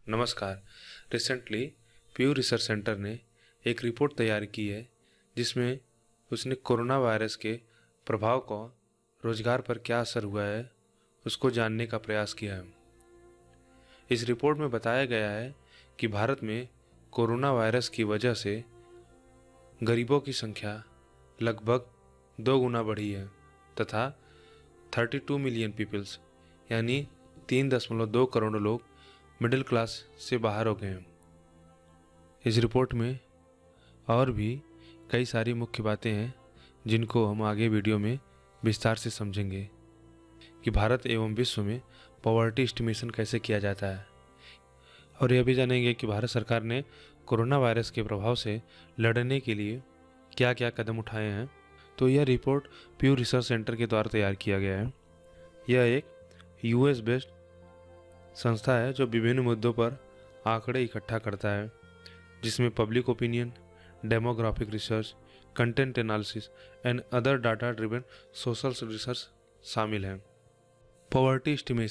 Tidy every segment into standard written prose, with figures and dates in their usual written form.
नमस्कार। Recently प्यू research centre ने एक रिपोर्ट तैयार की है जिसमें उसने कोरोना वायरस के प्रभाव को रोजगार पर क्या असर हुआ है उसको जानने का प्रयास किया है। इस रिपोर्ट में बताया गया है कि भारत में कोरोना वायरस की वजह से गरीबों की संख्या लगभग 2 गुना बढ़ी है तथा 32 मिलियन पीपल्स यानी 3.2 करोड़ लोग मिडिल क्लास से बाहर हो गए हैं। इस रिपोर्ट में और भी कई सारी मुख्य बातें हैं जिनको हम आगे वीडियो में विस्तार से समझेंगे कि भारत एवं विश्व में पॉवर्टी एस्टिमेशन कैसे किया जाता है, और यह भी जानेंगे कि भारत सरकार ने कोरोना वायरस के प्रभाव से लड़ने के लिए क्या क्या कदम उठाए हैं। तो यह रिपोर्ट प्यू रिसर्च सेंटर के द्वारा तैयार किया गया है। यह एक यूएस बेस्ड संस्था है जो विभिन्न मुद्दों पर आंकड़े इकट्ठा करता है, जिसमें public opinion, demographic research, content analysis and other data driven social research शामिल हैं। पॉवर्टी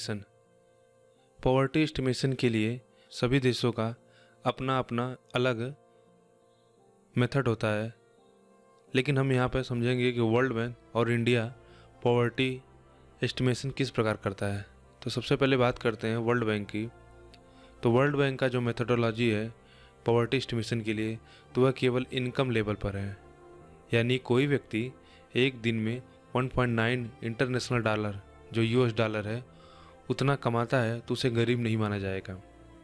एस्टिमेशन के लिए सभी देशों का अपना अपना अलग मेथड होता है, लेकिन हम यहाँ पर समझेंगे कि वर्ल्ड बैंक और इंडिया पॉवर्टी एस्टिमेशन किस प्रकार करता है। तो सबसे पहले बात करते हैं वर्ल्ड बैंक की। तो वर्ल्ड बैंक का जो मेथडोलॉजी है पॉवर्टी एस्टिमेशन के लिए, तो वह केवल इनकम लेवल पर है, यानी कोई व्यक्ति एक दिन में 1.9 इंटरनेशनल डॉलर जो यूएस डॉलर है उतना कमाता है तो उसे गरीब नहीं माना जाएगा।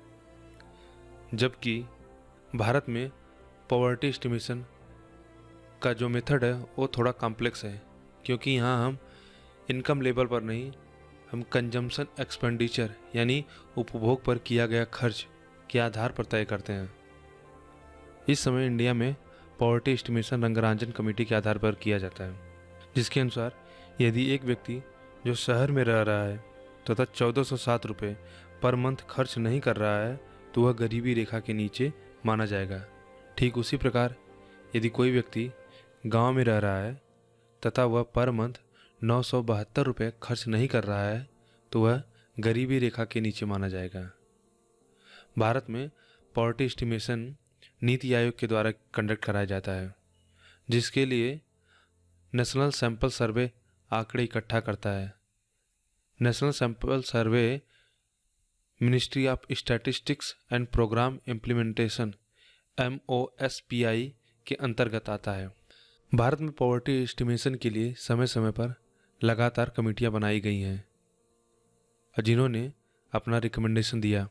जबकि भारत में पॉवर्टी एस्टिमेशन का जो मेथड है वो थोड़ा कॉम्प्लेक्स है, क्योंकि यहाँ हम इनकम लेवल पर नहीं, हम कंजम्पशन एक्सपेंडिचर यानी उपभोग पर किया गया खर्च के आधार पर तय करते हैं। इस समय इंडिया में पॉवर्टी एस्टिमेशन रंगरांजन कमेटी के आधार पर किया जाता है, जिसके अनुसार यदि एक व्यक्ति जो शहर में रह रहा है तथा 1407 रुपये पर मंथ खर्च नहीं कर रहा है तो वह गरीबी रेखा के नीचे माना जाएगा। ठीक उसी प्रकार यदि कोई व्यक्ति गांव में रह रहा है तथा वह पर मंथ 972 रुपये खर्च नहीं कर रहा है तो वह गरीबी रेखा के नीचे माना जाएगा। भारत में पॉवर्टी एस्टिमेशन नीति आयोग के द्वारा कंडक्ट कराया जाता है, जिसके लिए नेशनल सैंपल सर्वे आंकड़े इकट्ठा करता है। National sample survey ministry of statistics and programme implementation MOSPI के अंतर्गत आता है। भारत में पॉवर्टी एस्टिमेशन के लिए समय समय पर लगातार कमेटियां बनाई गई हैं, जिन्होंने अपना रिकमेंडेशन दिया।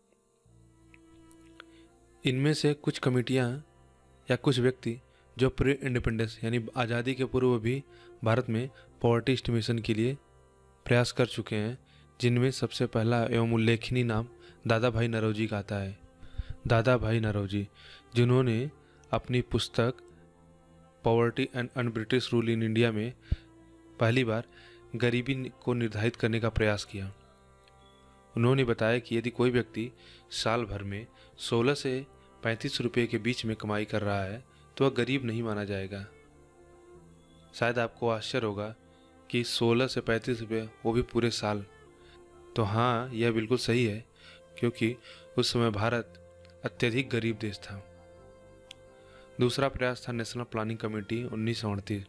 इनमें से कुछ कमेटियां या कुछ व्यक्ति जो प्री इंडिपेंडेंस यानी आज़ादी के पूर्व भी भारत में पॉवर्टी एस्टिमेशन के लिए प्रयास कर चुके हैं, जिनमें सबसे पहला एवं उल्लेखनीय नाम दादा भाई नौरोजी का आता है। दादा भाई नौरोजी, जिन्होंने अपनी पुस्तक poverty and un British rule in India में पहली बार गरीबी को निर्धारित करने का प्रयास किया। उन्होंने बताया कि यदि कोई व्यक्ति साल भर में 16 से 35 रुपये के बीच में कमाई कर रहा है तो वह गरीब नहीं माना जाएगा। शायद आपको आश्चर्य होगा कि 16 से 35 रुपये, वो भी पूरे साल। तो हाँ, यह बिल्कुल सही है, क्योंकि उस समय भारत अत्यधिक गरीब देश था। दूसरा प्रयास था नेशनल प्लानिंग कमेटी 1938,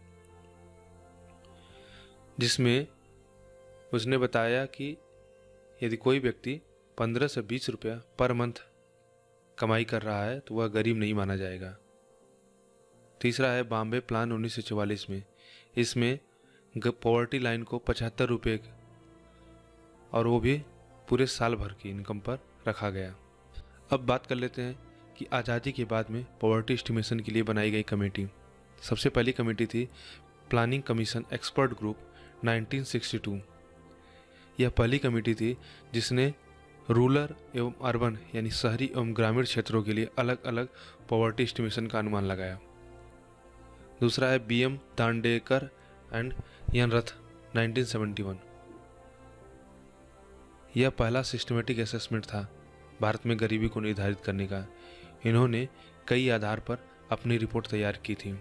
जिसमें उसने बताया कि यदि कोई व्यक्ति 15 से 20 रुपया पर मंथ कमाई कर रहा है तो वह गरीब नहीं माना जाएगा। तीसरा है बॉम्बे प्लान 1944 में। इसमें पॉवर्टी लाइन को 75 रुपये और वो भी पूरे साल भर की इनकम पर रखा गया। अब बात कर लेते हैं कि आज़ादी के बाद में पॉवर्टी एस्टिमेशन के लिए बनाई गई कमेटी। सबसे पहली कमेटी थी प्लानिंग कमीशन एक्सपर्ट ग्रुप 1962। यह पहली कमेटी थी जिसने रूरल एवं अर्बन यानी शहरी एवं ग्रामीण क्षेत्रों के लिए अलग अलग पॉवर्टी एस्टिमेशन का अनुमान लगाया। दूसरा है BM दांडेकर एंड यनरथ 1971। यह पहला सिस्टमेटिक असेसमेंट था भारत में गरीबी को निर्धारित करने का। इन्होंने कई आधार पर अपनी रिपोर्ट तैयार की थी।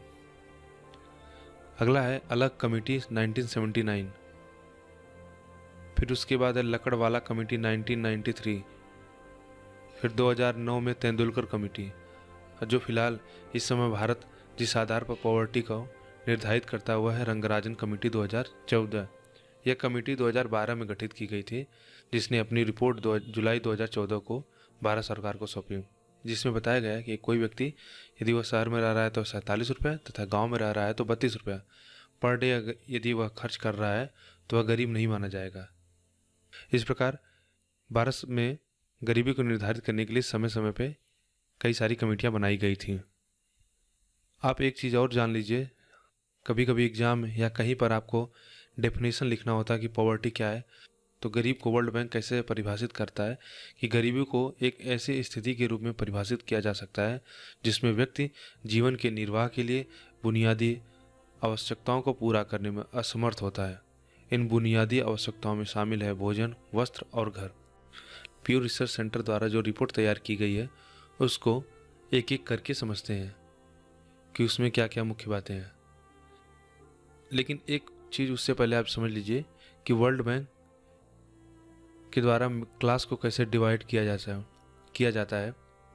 अगला है अलग कमेटी 1979। फिर उसके बाद है लकड़वाला कमेटी 1993। फिर 2009 में तेंदुलकर कमेटी, जो फिलहाल इस समय भारत जिस आधार पर पॉवर्टी को निर्धारित करता हुआ है, रंगराजन कमेटी 2014। यह कमेटी 2012 में गठित की गई थी, जिसने अपनी रिपोर्ट जुलाई 2014 को भारत सरकार को सौंपी, जिसमें बताया गया कि कोई व्यक्ति यदि वह शहर में रह रहा है तो 47 रुपये तथा गाँव में रह रहा है तो 32 रुपये पर डे यदि वह खर्च कर रहा है तो वह गरीब नहीं माना जाएगा। इस प्रकार भारत में गरीबी को निर्धारित करने के लिए समय समय पे कई सारी कमेटियां बनाई गई थी। आप एक चीज़ और जान लीजिए, कभी कभी एग्जाम या कहीं पर आपको डेफिनेशन लिखना होता है कि पॉवर्टी क्या है, तो गरीब को वर्ल्ड बैंक कैसे परिभाषित करता है कि गरीबी को एक ऐसी स्थिति के रूप में परिभाषित किया जा सकता है जिसमें व्यक्ति जीवन के निर्वाह के लिए बुनियादी आवश्यकताओं को पूरा करने में असमर्थ होता है। इन बुनियादी आवश्यकताओं में शामिल है भोजन, वस्त्र और घर। प्यू रिसर्च सेंटर द्वारा जो रिपोर्ट तैयार की गई है उसको एक एक करके समझते हैं कि उसमें क्या क्या मुख्य बातें हैं। लेकिन एक चीज़ उससे पहले आप समझ लीजिए कि वर्ल्ड बैंक के द्वारा क्लास को कैसे डिवाइड किया जाता है।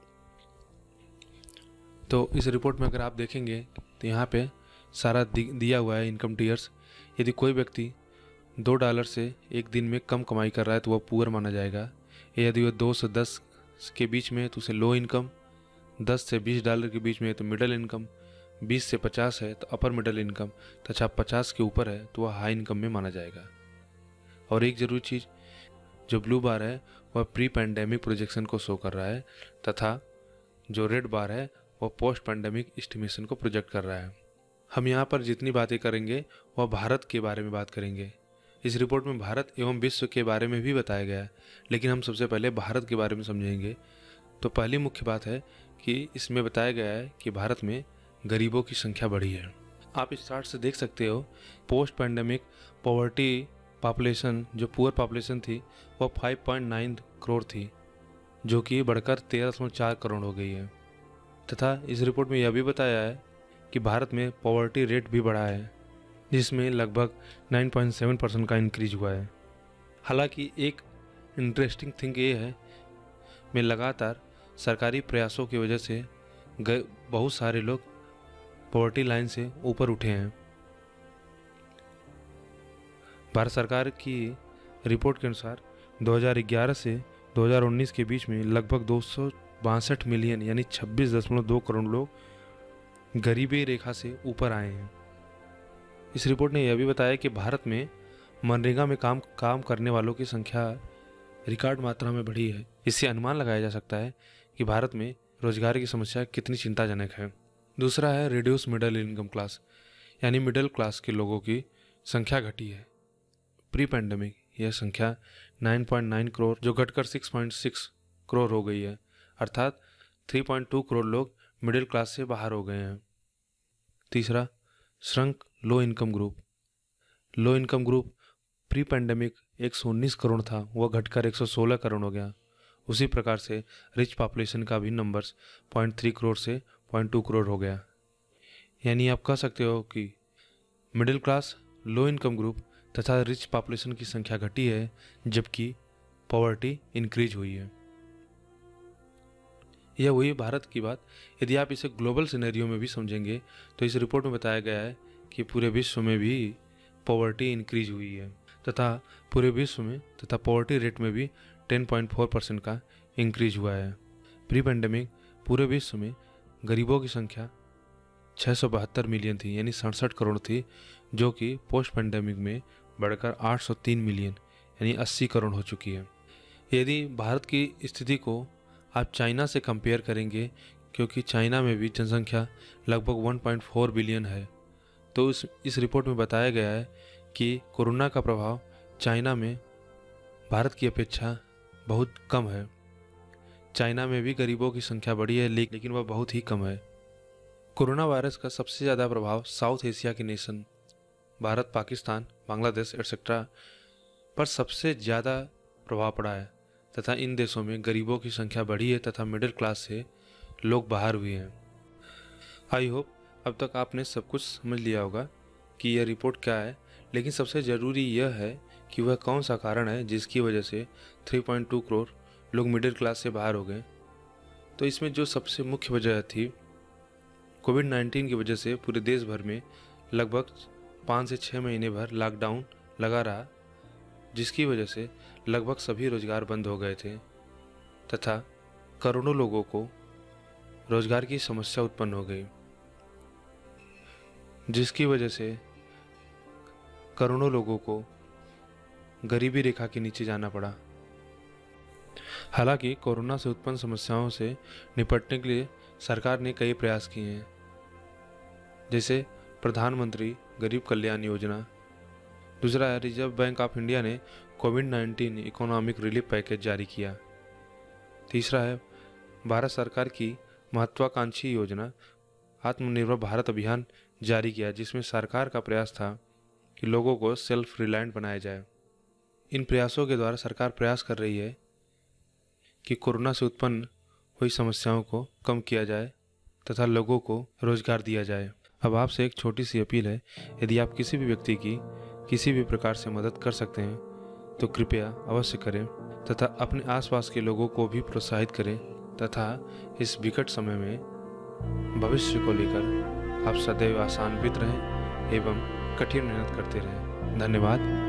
तो इस रिपोर्ट में अगर आप देखेंगे तो यहाँ पे सारा दिया हुआ है इनकम टियर्स। यदि कोई व्यक्ति $2 से एक दिन में कम कमाई कर रहा है तो वह पुअर माना जाएगा। यदि वह 2 से 10 के बीच में है तो उसे लो इनकम, 10 से $20 के बीच में है तो मिडिल इनकम, 20 से 50 है तो अपर मिडिल इनकम, तथा 50 के ऊपर है तो वह हाई इनकम में माना जाएगा। और एक ज़रूरी चीज़, जो ब्लू बार है वह प्री पैंडेमिक प्रोजेक्शन को शो कर रहा है तथा जो रेड बार है वह पोस्ट पैंडेमिक एस्टिमेशन को प्रोजेक्ट कर रहा है। हम यहाँ पर जितनी बातें करेंगे वह भारत के बारे में बात करेंगे। इस रिपोर्ट में भारत एवं विश्व के बारे में भी बताया गया है, लेकिन हम सबसे पहले भारत के बारे में समझेंगे। तो पहली मुख्य बात है कि इसमें बताया गया है कि भारत में गरीबों की संख्या बढ़ी है। आप इस चार्ट से देख सकते हो, पोस्ट पैंडेमिक पॉवर्टी पॉपुलेशन, जो पुअर पॉपुलेशन थी वह 5.9 करोड़ थी, जो कि बढ़कर 13.4 करोड़ हो गई है। तथा इस रिपोर्ट में यह भी बताया है कि भारत में पॉवर्टी रेट भी बढ़ा है, जिसमें लगभग 9.7% का इंक्रीज हुआ है। हालांकि एक इंटरेस्टिंग थिंग ये है, में लगातार सरकारी प्रयासों की वजह से बहुत सारे लोग पॉवर्टी लाइन से ऊपर उठे हैं। भारत सरकार की रिपोर्ट के अनुसार 2011 से 2019 के बीच में लगभग 262 मिलियन यानी 26.2 करोड़ लोग गरीबी रेखा से ऊपर आए हैं। इस रिपोर्ट ने यह भी बताया कि भारत में मनरेगा में काम करने वालों की संख्या रिकॉर्ड मात्रा में बढ़ी है। इससे अनुमान लगाया जा सकता है कि भारत में रोजगार की समस्या कितनी चिंताजनक है। दूसरा है रिड्यूस मिडिल इनकम क्लास, यानी मिडिल क्लास के लोगों की संख्या घटी है। प्री पैंडेमिक यह संख्या 9.9 करोड़ जो घटकर 6.6 करोड़ हो गई है, अर्थात 3.2 करोड़ लोग मिडिल क्लास से बाहर हो गए हैं। तीसरा, shrink low income group. Low income group pre pandemic 119 crore था, वह घटकर 116 करोड़ हो गया। उसी प्रकार से रिच पॉपुलेशन का भी नंबर्स 0.3 करोड़ से 0.2 करोड़ हो गया। यानी आप कह सकते हो कि middle class, low income group तथा रिच पॉपुलेशन की संख्या घटी है, जबकि पॉवर्टी इंक्रीज हुई है। यह हुई भारत की बात। यदि आप इसे ग्लोबल सिनेरियो में भी समझेंगे तो इस रिपोर्ट में बताया गया है कि पूरे विश्व में भी पॉवर्टी इंक्रीज हुई है तथा पूरे विश्व में तथा पॉवर्टी रेट में भी 10.4% का इंक्रीज हुआ है। प्री पैंडेमिक पूरे विश्व में गरीबों की संख्या 672 मिलियन थी, यानी 67 करोड़ थी, जो कि पोस्ट पैंडेमिक में बढ़कर 803 मिलियन यानी 80 करोड़ हो चुकी है। यदि भारत की स्थिति को आप चाइना से कंपेयर करेंगे, क्योंकि चाइना में भी जनसंख्या लगभग 1.4 बिलियन है, तो इस रिपोर्ट में बताया गया है कि कोरोना का प्रभाव चाइना में भारत की अपेक्षा बहुत कम है। चाइना में भी गरीबों की संख्या बढ़ी है, लेकिन वह बहुत ही कम है। कोरोना वायरस का सबसे ज़्यादा प्रभाव साउथ एशिया के नेशन भारत, पाकिस्तान, बांग्लादेश एटसेट्रा पर सबसे ज़्यादा प्रभाव पड़ा है तथा इन देशों में गरीबों की संख्या बढ़ी है तथा मिडिल क्लास से लोग बाहर हुए हैं। आई होप अब तक आपने सब कुछ समझ लिया होगा कि यह रिपोर्ट क्या है, लेकिन सबसे ज़रूरी यह है कि वह कौन सा कारण है जिसकी वजह से 3.2 करोड़ लोग मिडिल क्लास से बाहर हो गए तो इसमें जो सबसे मुख्य वजह थी, कोविड-19 की वजह से पूरे देश भर में लगभग 5 से 6 महीने भर लॉकडाउन लगा रहा, जिसकी वजह से लगभग सभी रोजगार बंद हो गए थे तथा करोड़ों लोगों को रोजगार की समस्या उत्पन्न हो गई, जिसकी वजह से करोड़ों लोगों को गरीबी रेखा के नीचे जाना पड़ा। हालांकि कोरोना से उत्पन्न समस्याओं से निपटने के लिए सरकार ने कई प्रयास किए हैं, जैसे प्रधानमंत्री गरीब कल्याण योजना। दूसरा है, रिजर्व बैंक ऑफ इंडिया ने कोविड-19 इकोनॉमिक रिलीफ पैकेज जारी किया। तीसरा है, भारत सरकार की महत्वाकांक्षी योजना आत्मनिर्भर भारत अभियान जारी किया, जिसमें सरकार का प्रयास था कि लोगों को सेल्फ रिलायंट बनाया जाए। इन प्रयासों के द्वारा सरकार प्रयास कर रही है कि कोरोना से उत्पन्न हुई समस्याओं को कम किया जाए तथा लोगों को रोजगार दिया जाए। अब आपसे एक छोटी सी अपील है, यदि आप किसी भी व्यक्ति की किसी भी प्रकार से मदद कर सकते हैं तो कृपया अवश्य करें तथा अपने आसपास के लोगों को भी प्रोत्साहित करें तथा इस विकट समय में भविष्य को लेकर आप सदैव आशान्वित रहें एवं कठिन मेहनत करते रहें। धन्यवाद।